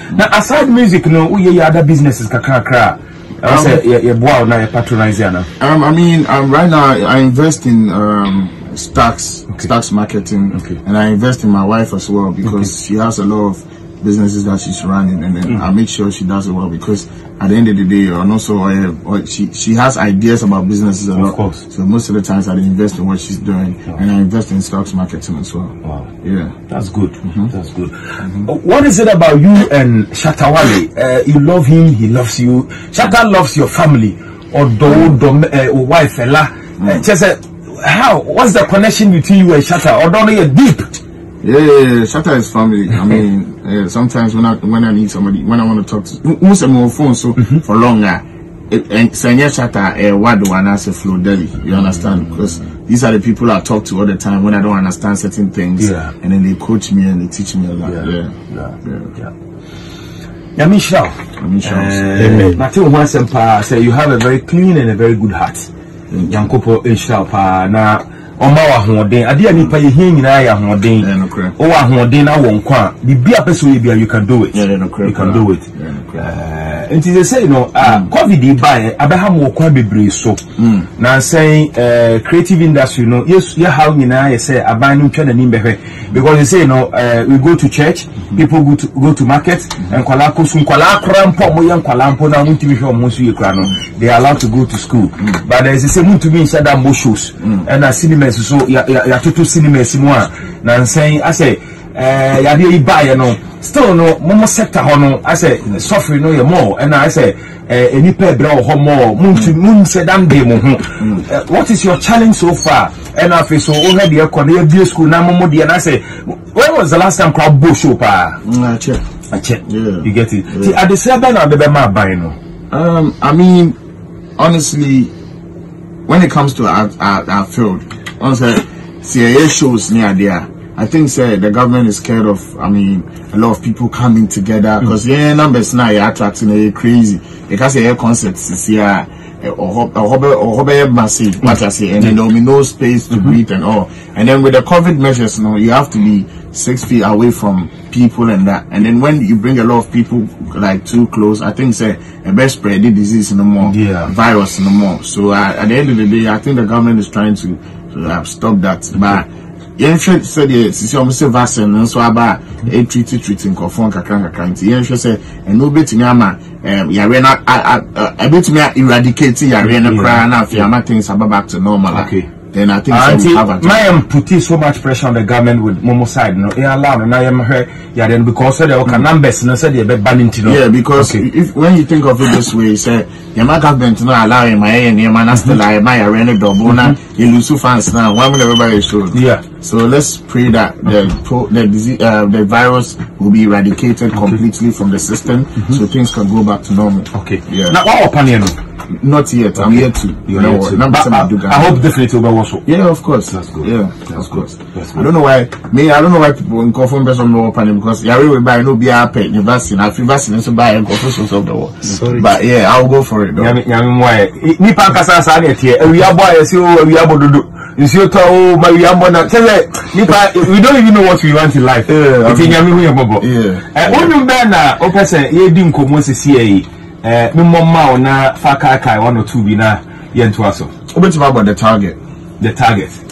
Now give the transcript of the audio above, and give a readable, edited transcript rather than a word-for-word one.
Now aside music, no, we other businesses kakra. I say you bow now you patronize now. I mean, right now I invest in stocks marketing, and I invest in my wife as well because she has a lot of businesses that she's running, and then I make sure she does it well because at the end of the day, and also she has ideas about businesses a lot. Of course. So most of the times I invest in what she's doing, and I invest in stocks marketing as well. Wow. Yeah, that's good. That's good. What is it about you and Shatta Wale? You love him, he loves you. Shatta loves your family, or wife, just how? What's the connection between you and Shatta? Or don't you deep? Yeah, Shatta is family. I mean, sometimes when I need somebody, when I want to talk to, most of my phone so for longer. And Sanya Shatta, what do I say Flo Deli? You understand? Because these are the people I talk to all the time when I don't understand certain things. Yeah. And then they coach me and they teach me a lot. Yeah. Amen. Matthew Wansempa say you have a very clean and a very good heart. Yankopo Inshalpa na. Oma wa hoden ade ani pa ye hin nyina ya hoden o wa hoden na won kwa bibia person we bia you can do it. You can do it. And they say COVID buy abaha mo kwa bebre so na say creative industry yes ya how nyina ye say aban no twa na nim behwe because they say we go to church, people go to market and kwala kosun kwala krampo mo yan kwala mpo na muntimi hwe mo so ye kra no they are allowed to go to school, but there is say muntumi inside that mo shows and a cinema so ya tutu cinema simwa na saying I say ya dey buy still momo sector hono I say suffering no more and I say any pay bra ho more mun say dan dey mo what is your challenge so far and I feel so already e ko na be school na momo dey and I say when was the last time crowd bo show pa check yeah. You get it. See at the same time na be ma buy no I mean honestly when it comes to our field also CIA shows near there. I think the government is scared of a lot of people coming together because numbers now are attracting crazy. Because the concerts here or massive what I say, and then there will be no space to breathe and all. And then with the COVID measures, you have to be 6 feet away from people and that. And then when you bring a lot of people like too close, I think a best spread the disease no more, virus no more. So at the end of the day, I think the government is trying to stop that. But Yenhwe said yes, almost a vaccine and so about treating confirm kakranka kanti. Yenhwe said and no bit in Yama Yarena a bit me eradicate Yarena cry and after things about back to normal. Okay. Then I think I am putting so much pressure on the government with Momo side, alarm and I am here, then because there are numbers and said they're banning to yeah, because if when you think of it this way, say your government not allowing my and your man still like my arena double you lose fans now, why would everybody show? Yeah. So let's pray that the virus will be eradicated completely from the system so things can go back to normal. Okay. Yeah. Now what opinion? Not yet. I'm yet to. I hope definitely will also. Yeah, of course. That's good. Yeah, of course. I don't know why. I don't know why people in confirm based on no opinion because you will buy no be happy. The vaccine, I feel vaccine so buy and confirm of the world. Sorry. But yeah, I'll go for it. Why? Me pa kasa sa na tie. We are boy, we are bodo. You see, we don't even know what we want in life. Yeah. Yeah. When na o person ye di nkomo sisi me mama na faka kai 1 or 2 bi na ye nto aso. Obetima about the target. The target.